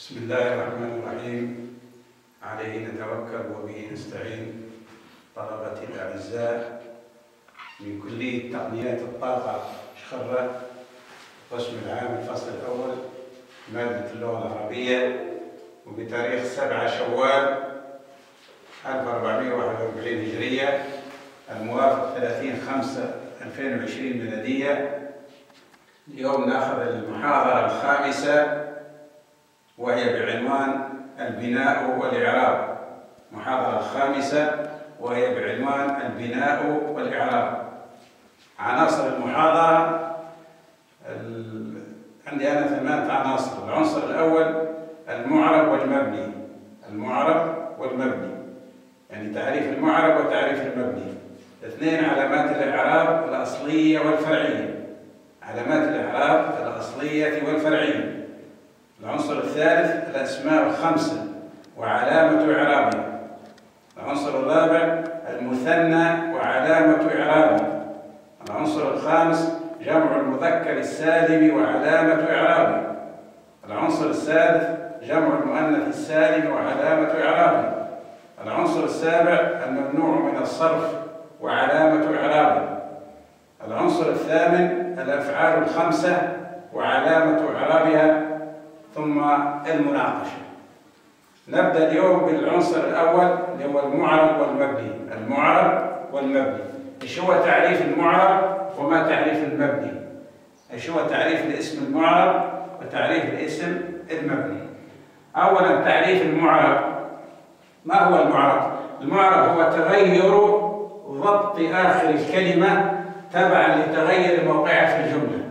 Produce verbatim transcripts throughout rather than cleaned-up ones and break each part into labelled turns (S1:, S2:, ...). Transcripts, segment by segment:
S1: بسم الله الرحمن الرحيم. عليه نتوكل وبه نستعين. طلبتي الأعزاء من كلية تقنيات الطاقة شخرة، القسم العام الفصل الأول، مادة اللغة العربية، وبتاريخ سبعة شوال ألف وأربعمائة وواحد وأربعين هجرية الموافق ثلاثين خمسة ألفين وعشرين ميلادية. اليوم ناخذ المحاضرة الخامسة وهي بعنوان البناء والإعراب. المحاضرة الخامسة وهي بعنوان البناء والإعراب. عناصر المحاضرة ال... عندي أنا ثمانية عناصر. العنصر الأول المعرب والمبني. المعرب والمبني يعني تعريف المعرب وتعريف المبني. اثنين علامات الإعراب الأصلية والفرعية. علامات الإعراب الأصلية والفرعية. العنصر الثالث الأسماء الخمسة وعلامة إعرابها. العنصر الرابع المثنى وعلامة إعرابه. العنصر الخامس جمع المذكر السالم وعلامة إعرابه. العنصر السادس جمع المؤنث السالم وعلامة إعرابه. العنصر السابع الممنوع من الصرف وعلامة إعرابه. العنصر الثامن الأفعال الخمسة وعلامة إعرابها. ثم المناقشة. نبدأ اليوم بالعنصر الأول اللي هو المعرب والمبني. المعرب والمبني. ايش هو تعريف المعرب وما تعريف المبني؟ ايش هو تعريف الاسم المعرب وتعريف الاسم المبني؟ أولا تعريف المعرب. ما هو المعرب؟ المعرب هو تغير ضبط آخر الكلمة تبعا لتغير موقعها في الجملة.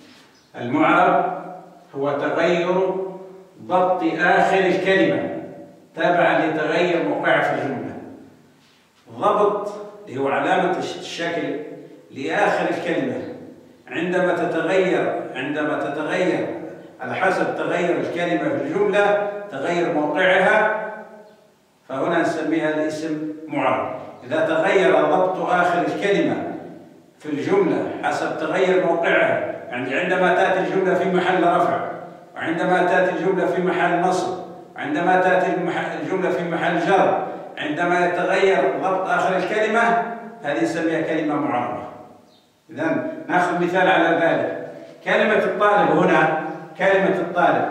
S1: المعرب هو تغير ضبط آخر الكلمة تبعا لتغير موقعها في الجملة. ضبط اللي هو علامة الشكل لآخر الكلمة عندما تتغير عندما تتغير على حسب تغير الكلمة في الجملة تغير موقعها، فهنا نسميها الاسم معرب. إذا تغير ضبط آخر الكلمة في الجملة حسب تغير موقعها، يعني عندما تأتي الجملة في محل رفع، وعندما تأتي الجملة في محل نصب، عندما تأتي الجملة في محل جر، عندما يتغير ضبط آخر الكلمة هذه نسميها كلمة معربة. إذن نأخذ مثال على ذلك. كلمة الطالب هنا، كلمة الطالب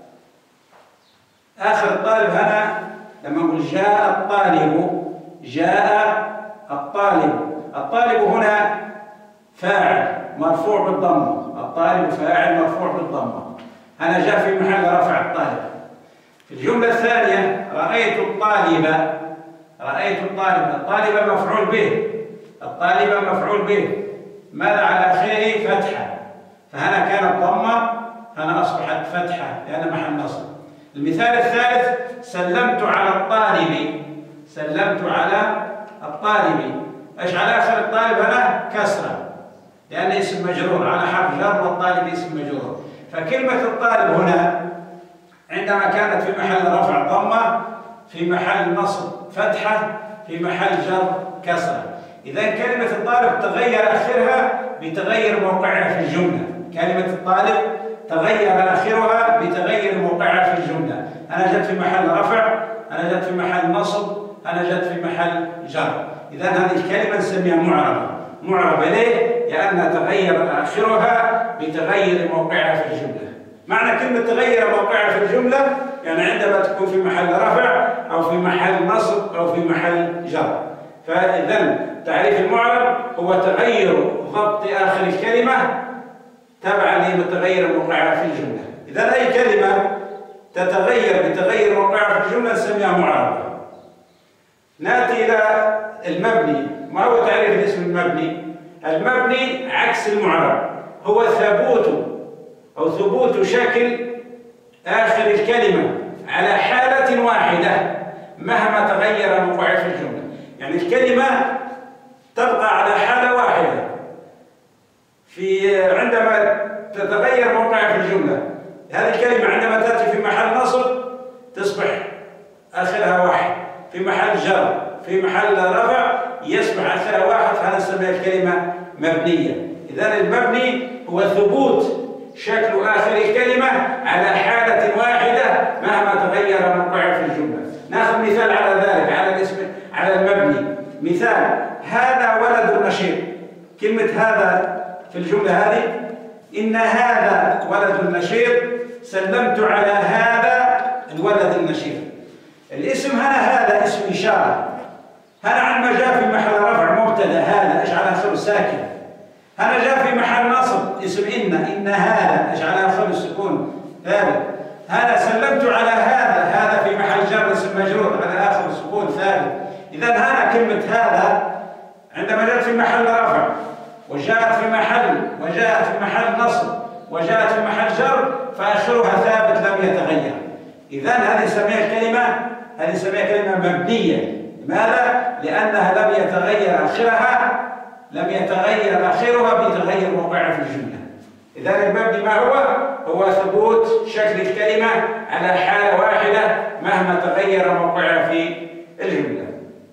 S1: آخر الطالب هنا لما نقول جاء الطالب، جاء الطالب. الطالب هنا فاعل مرفوع بالضمة. الطالب فاعل مرفوع بالضمة. أنا جاء في محل رفع الطالب. في الجملة الثانية رأيت الطالب. رأيت الطالب. الطالب مفعول به. الطالب مفعول به. ماذا على آخره؟ فتحة. فهنا كانت ضمة، هنا أصبحت فتحة لأن محل نصب. المثال الثالث سلمت على الطالب. سلمت على الطالب. ايش على آخر الطالب هنا؟ كسرة لأن اسم مجرور على حرف جر، والطالب اسم مجرور. فكلمة الطالب هنا عندما كانت في محل رفع ضمة، في محل نصب فتحة، في محل جر كسرة. إذا كلمة الطالب تغير آخرها بتغير موقعها في الجملة. كلمة الطالب تغير آخرها بتغير موقعها في الجملة. أنا جت في محل رفع، أنا جت في محل نصب، أنا جت في محل جر. إذا هذه الكلمة نسميها معربة. معربة ليه؟ لأنها تغير آخرها بتغير موقعها في الجملة. معنى كلمة تغير موقعها في الجملة يعني عندما تكون في محل رفع أو في محل نصب أو في محل جر. فإذا تعريف المعرب هو تغير ضبط آخر الكلمة تبعا لمتغير موقعها في الجملة. إذا أي كلمة تتغير بتغير موقعها في الجملة نسميها معربة. نأتي إلى المبني. ما هو تعريف الاسم المبني؟ المبني عكس المعرب، هو ثبوت أو ثبوت شكل آخر الكلمة على حالة واحدة مهما تغير موقعها في الجملة. يعني الكلمة تبقى على حالة واحدة في عندما تتغير موقعها في الجملة. هذه الكلمة عندما تأتي في محل نصب تصبح آخرها واحد، في محل جر، في محل رفع يصبح آخرها واحد، فهذا نسميها الكلمة مبنية. إذا المبني هو ثبوت شكل آخر الكلمة على حالة واحدة مهما مثال: هذا ولد نشيط. كلمة هذا في الجملة هذه: إن هذا ولد نشيط، سلمت على هذا الولد النشيط. الاسم هنا هذا اسم إشارة، هنا عندما جاء في محل رفع مبتدأ هذا اجعل آخره ساكن، هنا جاء في محل نصب اسم إن، إن هذا اجعل آخره سكون ثابت، هذا سلمت على هذا، هذا في محل جر اسم مجرور على آخره سكون ثابت. إذا هنا كلمة هذا عندما جاءت في محل رفع وجاءت في محل وجاءت في محل نصب وجاءت في محل جر فآخرها ثابت لم يتغير. إذا هذه سميها كلمة هذه سميها كلمة مبنية. لماذا؟ لأنها لم يتغير آخرها لم يتغير آخرها بتغير موقعها في الجملة. إذا المبني ما هو؟ هو ثبوت شكل الكلمة على حالة واحدة مهما تغير موقعها في الجملة.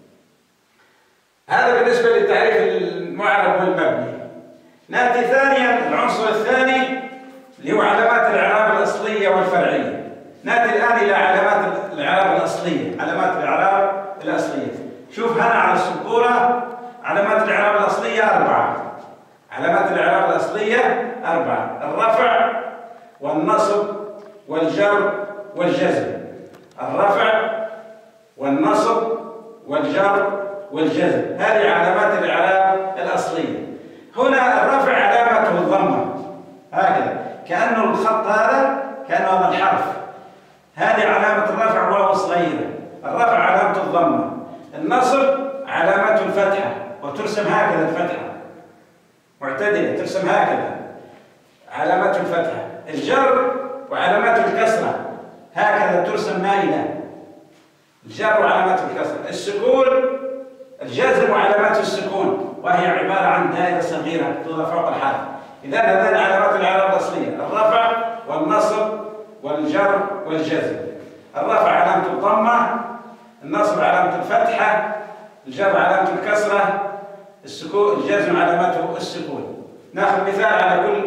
S1: هذا بالنسبة للتعريف المعرب والمبني. نأتي ثانيا العنصر الثاني اللي هو علامات الإعراب الأصلية والفرعية. نأتي الآن إلى علامات الإعراب الأصلية. علامات الإعراب الأصلية. شوف هنا على السبورة علامات الإعراب الأصلية أربعة. علامات الإعراب الأصلية أربعة: الرفع والنصب والجر والجزم. الرفع والنصب والجر والجزم، هذه علامات الإعراب الأصلية. هنا الرفع علامته الضمة هكذا، كأنه الخط هذا كأنه هذا الحرف، هذه علامة الرفع واو صغيرة. الرفع علامة الضمة. النصب علامته الفتحة وترسم هكذا الفتحة معتدلة ترسم هكذا علامته الفتحة. الجر وعلامته الكسرة هكذا ترسم مائلة، الجر وعلامته الكسرة. السكون الجزم وعلامات السكون وهي عبارة عن دائرة صغيرة توضع فوق الحرف. إذا هذان علامات الإعراب الأصلية: الرفع والنصب والجر والجزم. الرفع علامة الضمة، النصب علامة الفتحة، الجر علامة الكسرة، السكون الجزم علامته السكون. ناخذ مثال على كل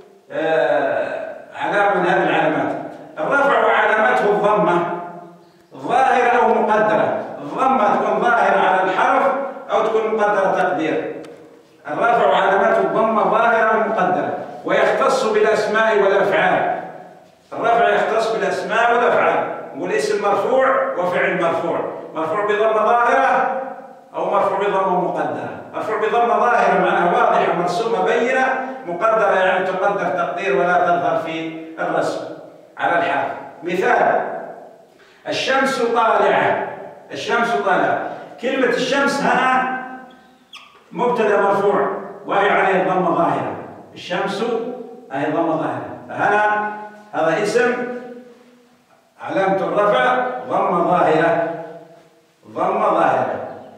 S1: آه علامة من هذه العلامات. الرفع وعلامته الضمة ظاهرة أو مقدرة. الضمة تكون ظاهرة على الحرف أو تكون مقدرة تقدير. الرفع وعلامته الضمة ظاهرة أو مقدرة، ويختص بالأسماء والأفعال. الرفع يختص بالأسماء والأفعال، نقول اسم مرفوع وفعل مرفوع، مرفوع بضمة ظاهرة أو مرفوع بضمة مقدرة. مرفوع بضمة ظاهرة معناها واضحة مرسومة بينة، مقدرة يعني تقدر تقدير ولا تظهر في الرسم على الحرف. مثال: الشمس طالعة. الشمس طالعة. كلمة الشمس هنا مبتدأ مرفوع وهي عليه ضمة ظاهرة. الشمس هي ضمة ظاهرة، فهنا هذا اسم علامة الرفع ضمة ظاهرة ضمة ظاهرة.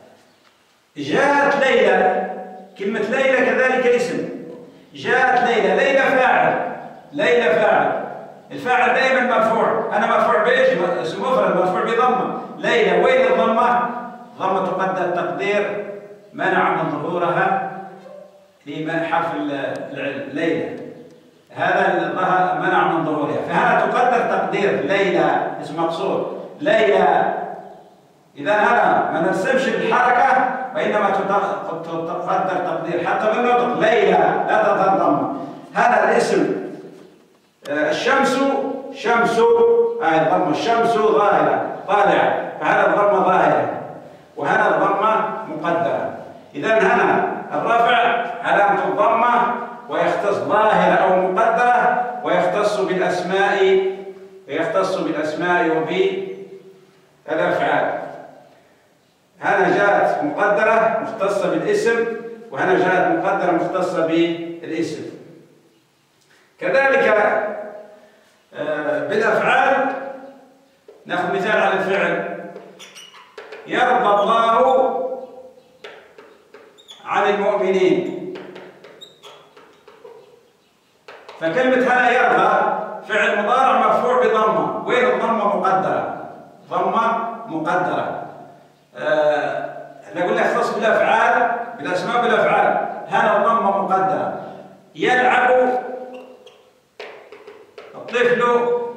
S1: جاءت ليلى. كلمة ليلى كذلك اسم. جاءت ليلى. ليلى فاعل. ليلى فاعل. الفاعل دائما مرفوع. أنا مرفوع بإيش؟ اسم مفرد مرفوع بضمة. ليلى. وين الضمة؟ ضمة تقدر تقدير منع من ظهورها في حرف ليلى، هذا منع من ظهورها، فهنا تقدر تقدير ليلى اسم مقصور ليلى. إذا هنا ما نرسمش بالحركة وإنما تقدر تقدير حتى بالنطق ليلى لا تظهر ضمة. هذا الاسم الشمس شمس هاي الضمة. الشمس ظاهرة طالعة، فهذا الضمة ظاهرة وهنا الضمة مقدرة. إذا هنا الرفع علامة الضمة ويختص ظاهرة أو مقدرة ويختص بالأسماء ويختص بالأسماء وبالأفعال. هنا جاءت مقدرة مختصة بالاسم، وهنا جاءت مقدرة مختصة بالاسم. كذلك بالأفعال نأخذ مثال على الفعل: يرضى الله عن المؤمنين. فكلمة هنا يرضى فعل مضارع مرفوع بضمة. وين الضمة؟ مقدرة. ضمة مقدرة. احنا قلنا يختص بالأفعال بالأسماء بالأفعال. هنا الضمة مقدرة. يلعب الطفل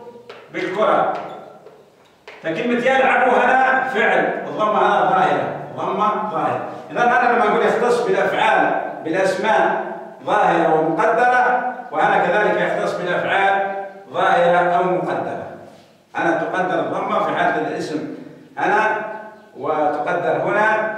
S1: بالكرة. فكلمة يلعب هنا فعل، الضمة هنا ظاهرة. ضمة ظاهرة. إذا أنا لما أقول يختص بالأفعال بالأسماء ظاهرة ومقدرة، وأنا كذلك يختص بالأفعال ظاهرة أو مقدرة. أنا تقدر الضمة في حالة الاسم أنا، وتقدر هنا،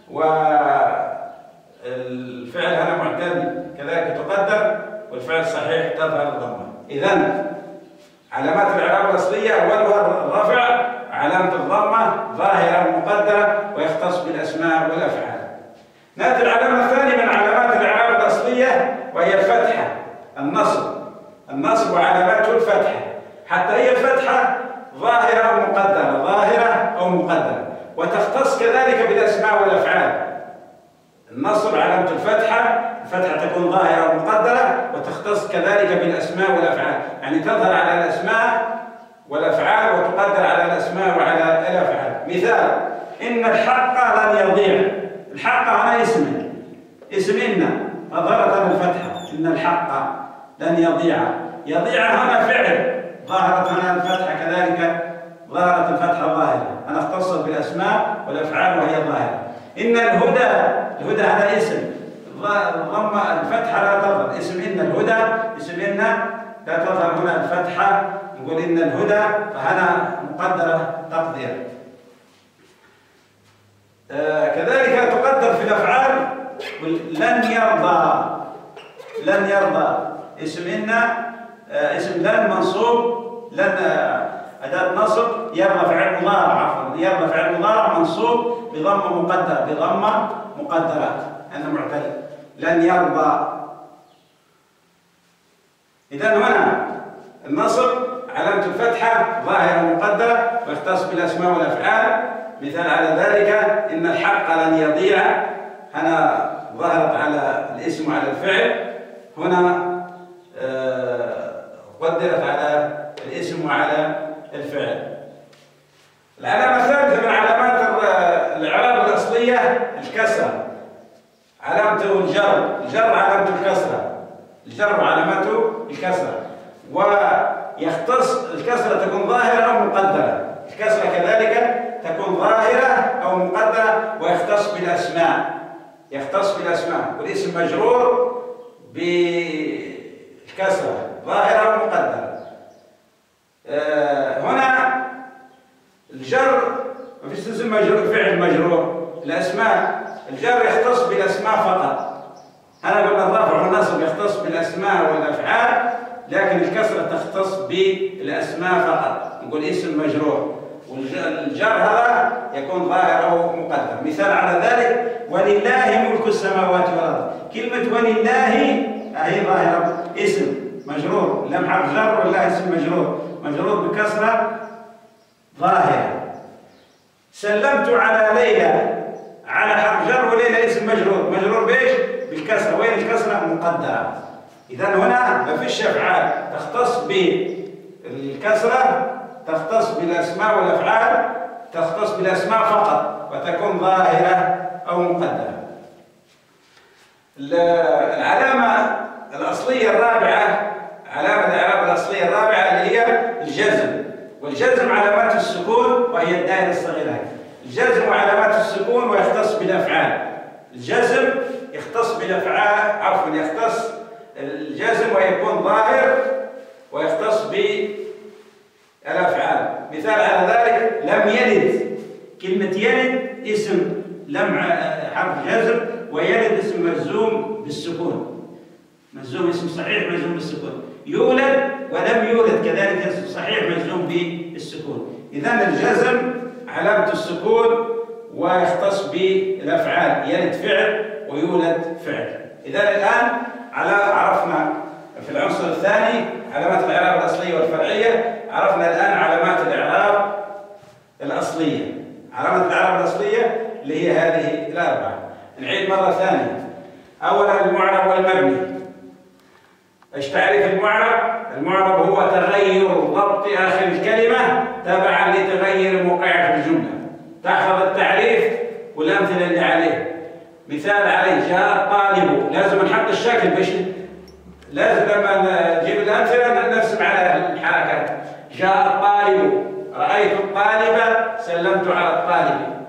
S1: والفعل هنا معتل كذلك تقدر، والفعل صحيح تظهر الضمة. إذن علامات الإعراب الأصلية أولها الرفع، علامة الضمة ظاهرة مقدرة، ويختص بالأسماء والأفعال. نأتي العلامة الثانية من علامات الإعراب الأصلية وهي الفتحة، النصب. النصب وعلامته الفتحة، حتى هي الفتحة ظاهرة أو مقدرة، ظاهرة أو مقدرة، وتختص كذلك بالأسماء والأفعال. النصب علامة الفتحة، الفتحة تكون ظاهرة أو مقدرة، وتختص كذلك بالأسماء والأفعال، يعني تظهر على الأسماء والأفعال وتقدر على الأسماء وعلى الأفعال. مثال: إن الحق لن يضيع. الحق هنا اسم، اسم إن أظهرت هنا الفتحة، إن الحق لن يضيع. يضيع هنا فعل، ظهرت هنا الفتحة كذلك، ظهرت الفتحة ظاهرة، أنا اختصت بالأسماء والأفعال وهي ظاهرة. إن الهدى، الهدى هذا اسم، ضم الفتحة لا تظهر، اسم إن الهدى، اسم إن لا تظهر هنا الفتحة، نقول إن الهدى، فهنا مقدرة تقدير. آه كذلك تقدر في الأفعال لن يرضى. لن يرضى اسم إن، آه اسم لن منصوب، لن آه أداة نصب، يرضى فعل مضارع، عفوا يرضى فعل مضارع منصوب بضمة مقدرة، بضمة مقدرة أنه معتل. لن يرضى. إذن هنا النصب علامة الفتحة ظاهرة مقدرة، ويختص بالأسماء والأفعال. مثال على ذلك: إن الحق لن يضيع، هنا ظهرت على الاسم وعلى الفعل، هنا آه قدرت على الاسم وعلى الفعل. العلامة الثالثة من علامات الإعراب الأصلية الكسرة، علامته الجر. الجر علامته الكسرة، الجر علامته الكسرة، ويختص الكسرة تكون ظاهرة أو مقدرة. الكسرة كذلك تكون ظاهرة أو مقدرة، ويختص بالأسماء، يختص بالأسماء، والاسم مجرور بالكسرة ظاهرة أو مقدرة. آه هنا الجر ما فيش اسم مجرور، فعل مجرور. الأسماء الجر يختص بالأسماء فقط. أنا قلنا الرفع والنصب يختص بالأسماء والأفعال، لكن الكسرة تختص بالأسماء فقط، نقول اسم مجرور. والجر هذا يكون ظاهر أو مقدر. مثال على ذلك: ولله ملك السماوات والأرض. كلمة ولله هي ظاهرة، اسم مجرور، لم حرف جر، والله اسم مجرور، مجرور بكسرة ظاهرة. سلمت على ليلى، على حرف جر، وليلى اسم مجرور، مجرور بايش؟ بالكسرة. وين الكسرة؟ مقدرة. إذا هنا ما فيش أفعال تختص بالكسرة، تختص بالأسماء والأفعال، تختص بالأسماء فقط، وتكون ظاهرة أو مقدرة. العلامة الأصلية الرابعة، علامة الإعراب الأصلية الرابعة اللي هي الجزم. والجزم علامات السكون، وهي الدائرة الصغيرة. الجزم علامات السكون ويختص بالأفعال. الجزم يختص بالأفعال، عفوا يختص الجزم ويكون ظاهر، ويختص بالأفعال. مثال على ذلك: لم يلد. كلمة يلد اسم، لم حرف جزم، ويلد اسم مجزوم بالسكون، مجزوم اسم صحيح مجزوم بالسكون. يولد ولم يولد كذلك اسم صحيح مجزوم بالسكون. إذن الجزم علامة السكون ويختص بالأفعال، يلد فعل ويولد فعل. إذن الآن على عرفنا في العنصر الثاني علامات الإعراب الأصلية والفرعية، عرفنا الآن علامات الإعراب الأصلية. علامات الإعراب الأصلية اللي هي هذه الأربعة. نعيد مرة ثانية. أولا المعرب والمبني. ايش تعريف المعرب؟ المعرب هو تغير ضبط آخر الكلمة تبعا لتغير موقعها في الجملة. تحفظ التعريف والأمثلة اللي عليه. مثال عليه: جاء الطالب. لازم نحط الشكل باش لازم لما نجيب الأمثلة نرسم على الحركات. جاء الطالب، رأيت الطالب، سلمت على الطالب.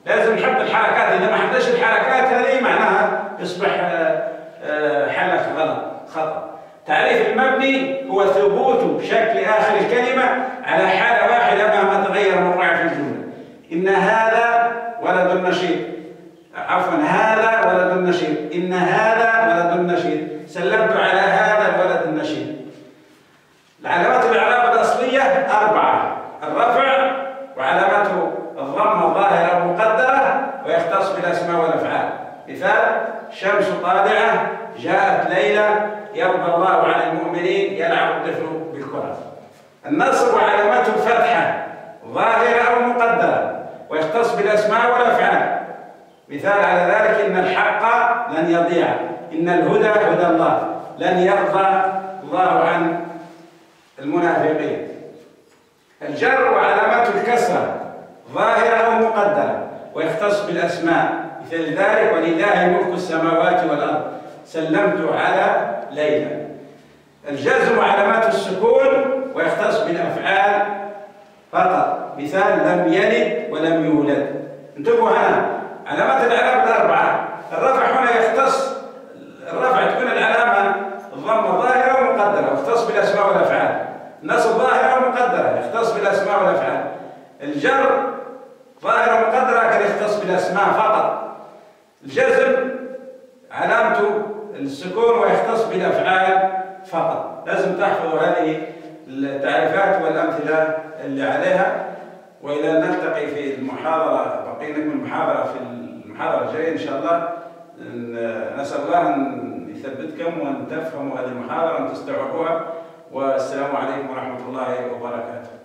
S1: لازم نحط الحركات، إذا ما حطيتش الحركات هذه معناها يصبح حلك غلط خطأ. تعريف المبني هو ثبوت شكل آخر الكلمة على حالة واحدة مهما تغير موقعها في الجملة. إن هذا ولد النشيط، عفوا هذا ولد النشيط، إن هذا ولد النشيط، سلمت على هذا الولد النشيط. العلامات الإعراب الأصلية أربعة: الرفع وعلامات الضمة الظاهرة أو مقدرة، ويختص بالأسماء والأفعال. مثال: شمس طالعة، جاءت ليلى، يرضى الله عن المؤمنين، يلعب الطفل بالكرة. النصب وعلامات الفتحة ظاهرة أو مقدرة، ويختص بالأسماء والأفعال. مثال على ذلك: إن الحق لن يضيع، إن الهدى هدى الله، لن يرضى الله عن المنافقين. الجر وعلامات الكسرة ظاهرة أو مقدرة، ويختص بالأسماء. مثل ذلك: ولله ملك السماوات والأرض، سلمت على ليلى. الجزم وعلامات السكون، ويختص بالأفعال فقط. مثال: لم يلد ولم يولد. انتبهوا هنا، علامات الإعراب الأربعة. الرفع هنا يختص، الرفع تكون العلامة الضمة ظاهرة ومقدرة، ويختص بالأسماء والأفعال. النصب ظاهرة ومقدرة، يختص بالأسماء والأفعال. الجر ظاهرة ومقدرة، لكن يختص بالأسماء فقط. الجزم علامته السكون، ويختص بالأفعال فقط. لازم تحفظوا هذه التعريفات والأمثلة اللي عليها. وإلى نلتقي في المحاضرة، بقي لكم المحاضرة في المحاضرة الجاية إن شاء الله. نسأل الله أن يثبتكم وأن تفهموا هذه المحاضرة وأن تستوعبوها. والسلام عليكم ورحمة الله وبركاته.